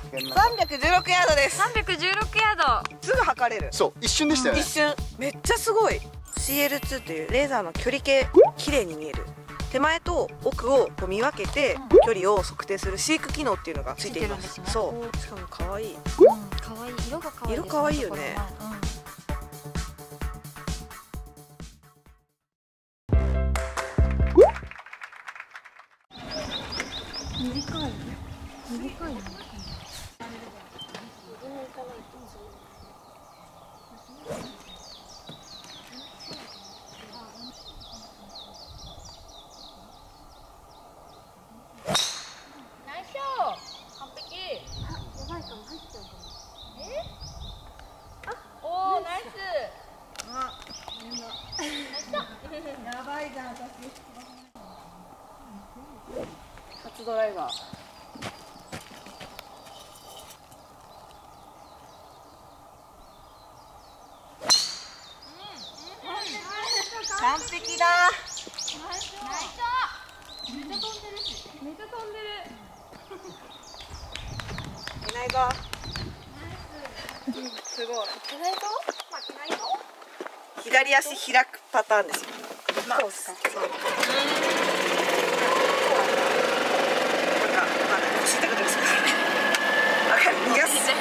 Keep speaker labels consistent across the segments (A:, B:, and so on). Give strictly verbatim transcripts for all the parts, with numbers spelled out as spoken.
A: 三百十六ヤードです。
B: 三百十六ヤード。
A: すぐ測れる。
C: そう、一瞬でしたよね。
A: 一瞬。めっちゃすごい。シーエルツー というレーザーの距離計、綺麗に見える。手前と奥をこう見分けて距離を測定する飼育機能っていうのがついています。
B: ついてるんですね。
A: そう。しかも可愛い。
B: 可愛い。色が可愛い。
A: 色可愛いよね。
B: 短い。短いね。
A: やばいじゃん、私。初ドライバー。完璧だ。
B: めっちゃ飛んでるし。めっちゃ飛んでる。
A: いないぞ。すごい。
B: いないぞ。負けないぞ。
A: 左足開くパターンですよ。まあ、そうですか。そう。なんか、まあ、腰痛くなりそうですね。わかる。逃がす。いい。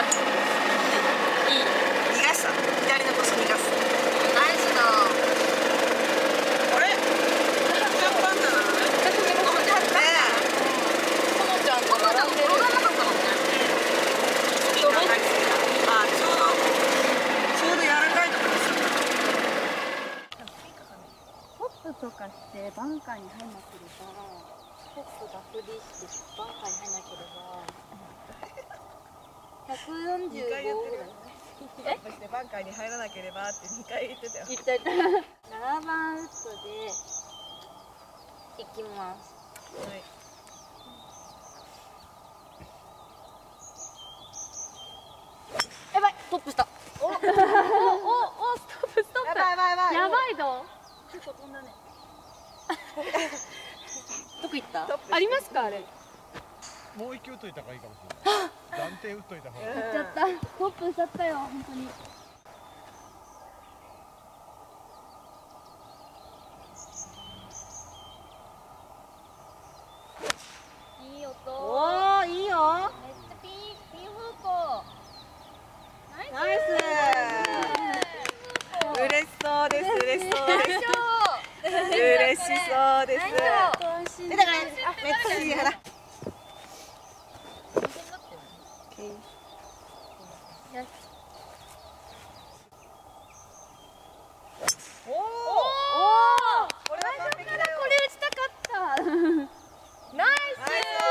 A: 逃がした。左の腰逃がす。
B: ナイスだ。
A: あれ。ジャンパンだな。ねえ。
B: このちゃんと並んでる。転がなかったもんね。
A: ちょっと上がりすぎた。あ、ちょうど。ちょうど柔らかいところです。
D: ホップとかしてバンカーに入んなければ、ホップがフリーしてバンカーに入んなければ、ひゃくよんじゅうごぐらい。
A: え？バンカーに入らなければってにかい言ってたよ。
D: 言ったななばんウッドで行きます。
A: はい。
D: やばい、トップした。おおおお、ストップストップ。
A: やばいやばいやばい。
D: やばいぞ。結構飛んだね。どこ行った？ありますかあれ？
C: もう一球打っといた方がいいかもしれない。断点打っといた方がいい。
D: 行っちゃった。トップしちゃったよ、本当に。いい音。
A: おお、いいよ。
D: めっちゃピンピン方向。
A: ナイス。嬉しそうです。嬉しそうです。嬉しそうです。出たかね。あ、めっちゃいい花。おお。これは完璧だよ。
D: これ打ちたかった。ナイス。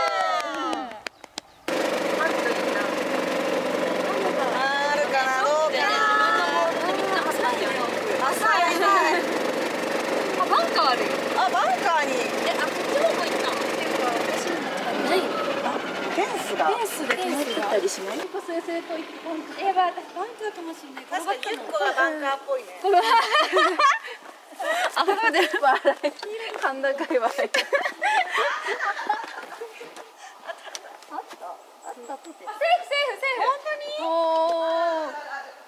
A: あるかな、どうかな。浅い浅い。
B: あ、バンカーあるよ。
A: あ、バンカーに。
B: え、あ、こっち方向行ったの？っていうか、私の中にない。
A: フェンスが。フェンスで止まってたりしない？
D: ここ先生と一本。
B: え、ば、私バンカーかもしれない。
A: 確かに結構がバンカーっぽいね。
D: あ、ここで笑い。甲高い笑い。あった。あった。セーフセーフセーフ。本当に？おお。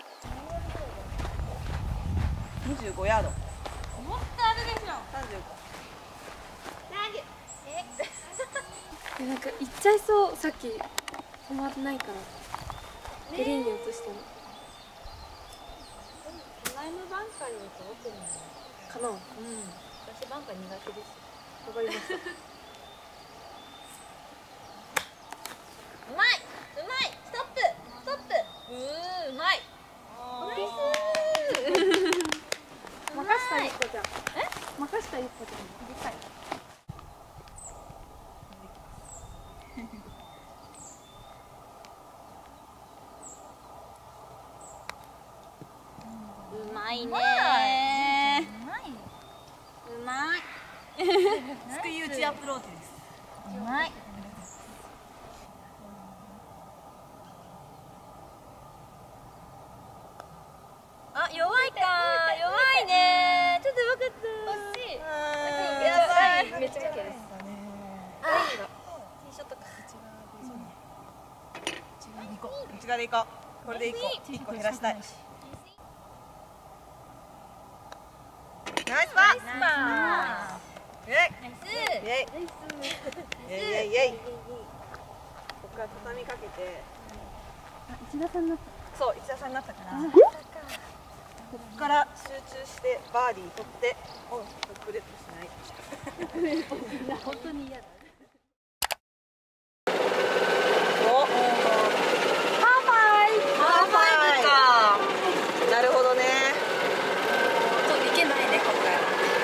A: 二十五ヤード。
B: もっとあるでしょ。
A: 三十五。
B: え、なんか行っちゃいそう。さっき止まってないからグリーンに移したの。
D: 前のバンカーに通ってるの
B: かな。うん。
D: 私バンカー苦手です。
B: わかりました。
D: うまい。うまい。ストップ。ストップ。うー、うまい。ナイス。
B: 任した一個じゃん。え？任した一個じゃん。でかい。
D: うまいねー。うまい。うまい。
A: すくい打ちアプローチです。
D: うまい。あ、弱いかー。弱いねー。ちょっと分かった。惜しい。
A: やばい。
B: めっちゃ OK です。
D: あー。ティーショットか。
A: ち側で行こう。これでいこう。一個減らしたい。ナイスパス。
D: ナ
A: イエイ。
D: イス
A: イエイ。イエイイエイイエイ。ここから畳みかけて。
B: 一田さんになった。
A: そう、一打差になったから。ここから集中してバーディー取って、お、ロックレットしない。
B: 本当に嫌だ。
A: お、
D: パーファイブ。
A: パーファイブか。なるほどね。
D: ちょっといけないね、今回は。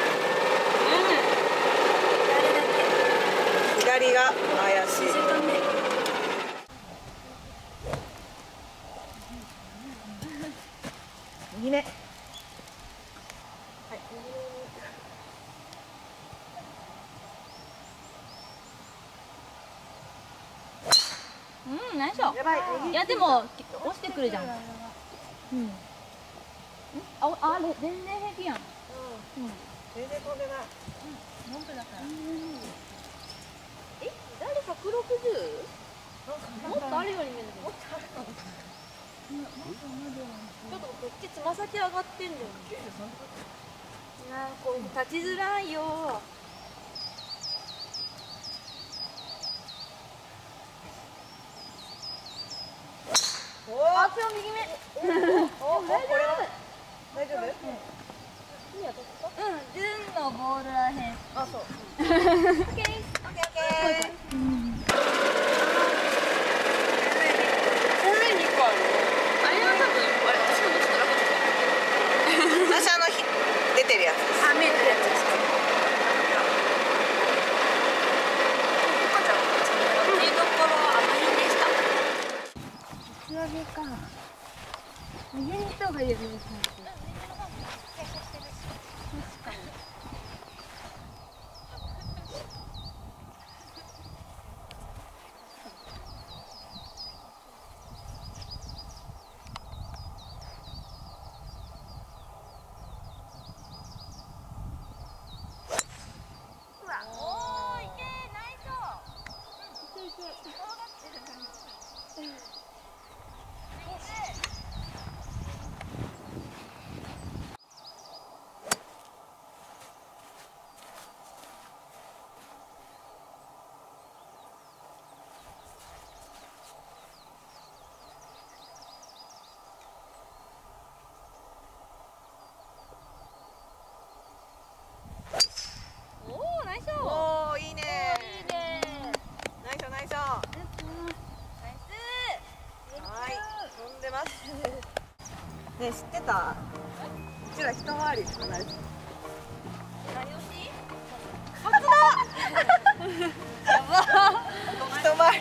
D: うん。
A: 左が怪しい。右ね。はい、
D: うん、ナイス。
A: やばい。
D: いやでも落ちてくるじゃん。うん。あ、あれ全然平気やん。うん。
A: 全然飛んでない。
D: 本当だから。え、誰百六十？もっとあるように見えるけど。もっとあるかも。ちょっとこっちつま先上がってんだよね。なんかこう立ちづらいよ。
A: おお。
D: あ、今日右目。
A: お、これは大丈夫？
D: うん、順のボールらへん。
A: あ、そう。
D: オッケー。
A: オッケーオッケー。私あのひ出てるやつです。
D: あ、見えてるやつですか。見どころはあの辺でした。
B: 素揚げか。右に行った方がいいよね。
D: おお、ナイス。
A: おお、いいね。
D: いいね。
A: ナイスナイス。
D: ナイス。
A: はい、飛んでます。ね、知ってた？うちら一回りしかない。
D: 何をし？
A: カツだ。やば。一回り。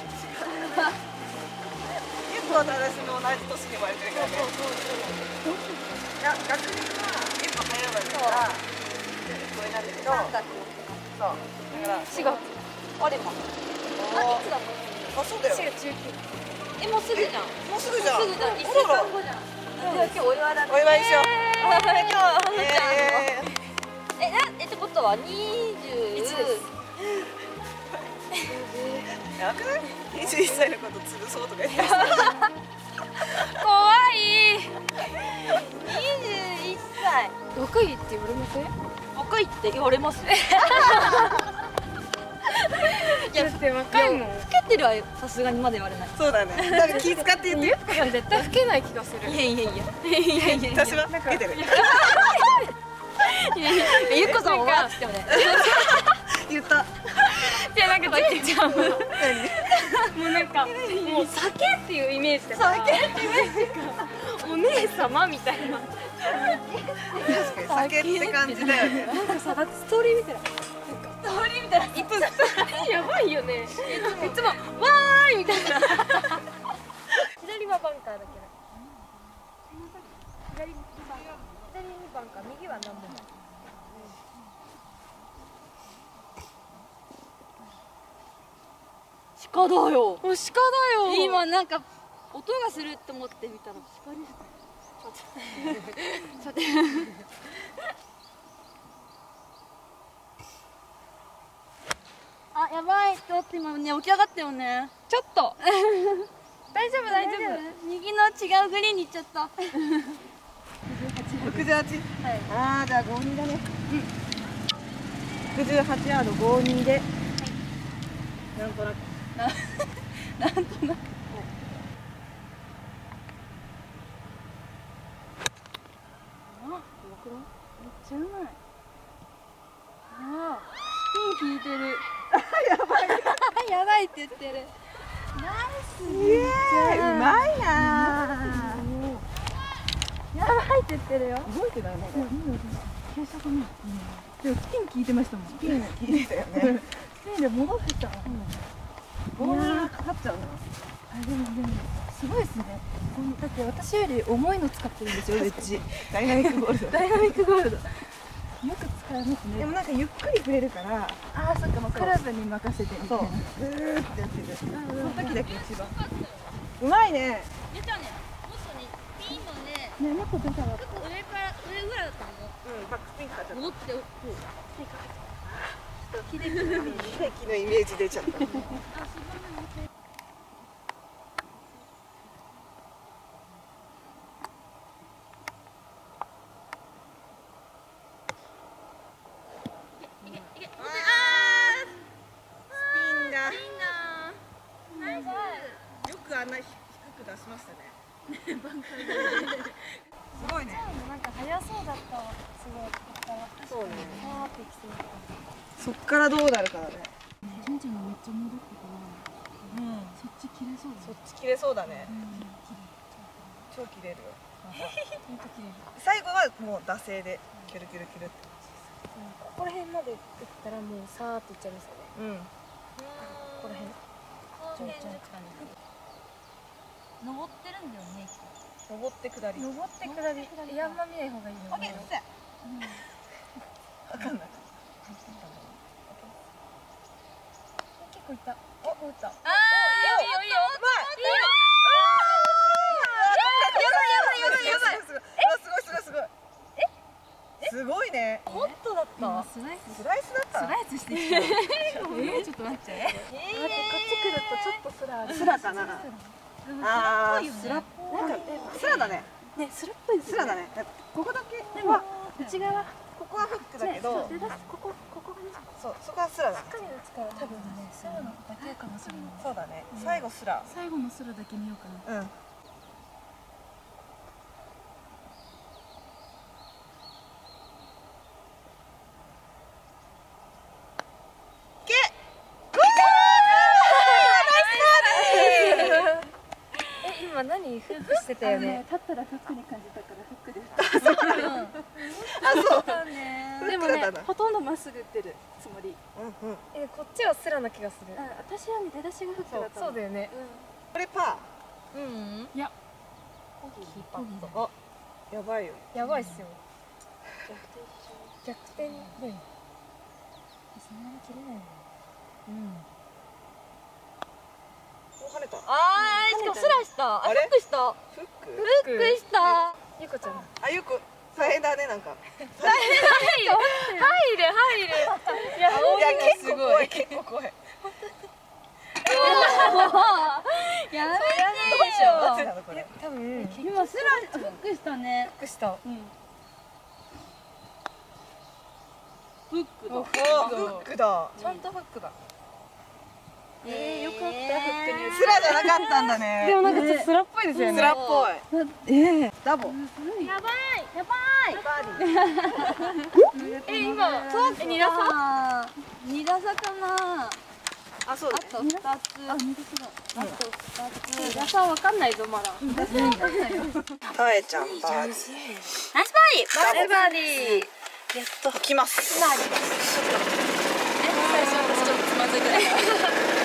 A: 結構私も同じ年に生まれてるからね。いや、学年は結構早いわけだから、一個上なんだけど。そう。だから
D: しがつ。あれも。あ、いつだもん。
A: あ、そうだよ。
D: え、もうすぐじゃん。
A: もうすぐじゃん。
D: すぐじゃん。一週間後じゃん。今日お祝いだね。
A: お祝いしよう。
D: 今日ははるちゃんの。
A: え
D: え、な、えってことは二十。
B: 一です。
A: やばくない？にじゅういっさいのこと潰そうとか言って。
D: 怖い。二十一歳。
B: 若いって言われません？
D: 若いって言われます。
B: いや、だって若いもん。
D: 老けてるはさすがにまだ言われない。
A: そうだね。だから気使って言って。
B: いや、絶対老けない気がする。
D: いやいやいや。いやいやいや。
A: 私は老けてる。
D: いやいやゆっこさんもわーっつってもね。
A: 言った。
B: いや、なんかちんちゃんももうなんかもう酒っていうイメージで、酒っていうイメージかお姉様みたいな。
A: 確かに酒って感じだよね。
B: なんかさ、だってストーリー見たら
D: ストーリーみたいな。
B: 一分やばいよね。いつもわーいみたいな。左はバンカーだけど。左にバンカー、左にバンカー、右は何でもない。
D: 鹿だよ。
B: お、鹿だよ。
D: 今なんか音がするって思って見たら鹿でした。ちょっと。あ、やばい。ちょっと今ね起き上がったよね。
B: ちょっと大丈夫大丈夫。
D: 右の違うグリーンに行っちゃった。
A: ろくじゅうはち。ああ、じゃあごにだね。ろくじゅうはちヤードごにで。なんとなく。なんとなく。めっちゃうまい。ああ、スピン効いてる。やばい。やばいって言ってる。ナイス。うまいな。やばいって言ってるよ。動いてないね。傾斜かな。でもスピン効いてましたもん。スピン効いてたよね。スピンで戻ってた。ボールがかかっちゃうな。あ、でもでもすごいですね。だって私より重いの使ってるんですよ、ウェッジ。ダイナミックゴールド。ダイナミックゴールド。よく使いますね。でもなんかゆっくり触れるから、ああ、そっか、もうクラブに任せてみたいな。そう。ぐーってやってる。その時だけ一番。うまいね。
D: 出たね。もっとね、ピンのね、
A: ね、もっと出たら。
D: ちょっと上から上ぐらいだったの。
A: うん、バックスピンかかっちゃった。
D: 戻ってこう。
A: 秀樹のイメージ出ちゃった。あんな低く出しましたね。すごいね。
B: なんか速そうだったわ。すごい。
A: そうね。
B: あーってきそう。
A: そっからどうなるかだね。
B: じんちゃんがめっちゃ戻ってから、うん、そっち切れそうだね。
A: そっち切れそうだね。超切れるよ。最後はもう惰性でキュルキュルキュルって。
B: ここら辺まで打ったらもうさーっていっちゃいますよね。
A: うん。
B: ここら辺。
D: 登ってるんだよね。
A: 登って下り。
B: 登って下り。いや、あんま見ない方がいいよ。
A: オッケー。わかんない。
B: 結構いった。お、打った。あ
D: あ、いいよいいよ。
A: うまい。やばいやばいやばいやばいやばい。すごいすごいすごい。え？すごいね。
B: ホットだった。
A: スライス。スライスだった。スライスしてきた。えー、ちょっと待って。
B: 待って、こっち来るとちょっとスラある。
A: スラかな。ああ、スラっぽい。なんかスラだね。
B: ね、スラっぽい。
A: スラだね。ここだけ。
B: でも内側。
A: ここはフックだけど。
B: ここここがね。
A: そう、そこはスラだね。
B: しっかり打つから多分ね、スラのだけかもしれない。
A: そうだね。最後スラ。
B: 最後のスラだけ見ようかな。うん。今何フックしてたよね。立ったらフックに感じたからフックで。あ、そう。でもね、ほとんどまっすぐ打ってるつもり。え、こっちはスラな気がする。私はね、出だしがフックだった。そうだよね。
A: これパ
D: うん。
B: いや。
A: ー。パッと。あ、やばいよ。
B: やばいっすよ。逆転。逆転。そんなに切れないよね。うん。
A: 跳ねた。
D: あー、しかもスラした。あ、フックした。
A: フック。
D: フックした。
B: ゆこちゃん。
A: あ、ゆこ。大変だね、なんか。
D: 入る。入る、入る。
A: いや、結構怖い、結構怖い。
D: やめてよ。
B: 多分、
D: 今スラフックしたね。
B: フックした。
A: フックだ。フックだ。
B: ちゃんとフックだ。
D: えー、よかった。フックに。
A: スラじゃなかったんだね。
B: でもなんかちょっとスラっぽいですよね。
A: スラっぽい。ええ、ダボ。
D: やばい、やばい。
A: バーディー。
B: え、今、え、二打差？
D: 二打差かな。
A: あ、そうだね。
D: あと二つ。あ、
B: 二打差だ。
D: あと二つ。
B: 二打差わかんないぞ、まだ。
A: たえちゃん、バーディー。
D: ナイスバーディー。
B: バーディー。
A: やっと来ます。
D: え、最初私ちょっとつまずいてたから。